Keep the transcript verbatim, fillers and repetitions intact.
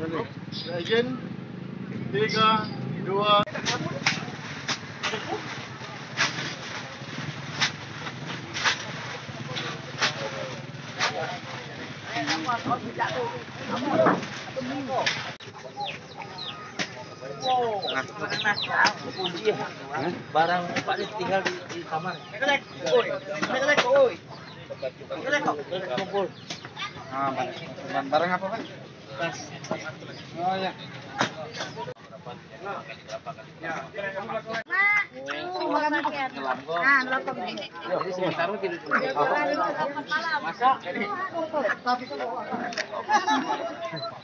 Izin. Tiga, dua. Barang Pak tinggal di, di kamar. Kumpul. Ah, barang apa, Pak? Tas. Oh ya. Jadi sementara tidak masak.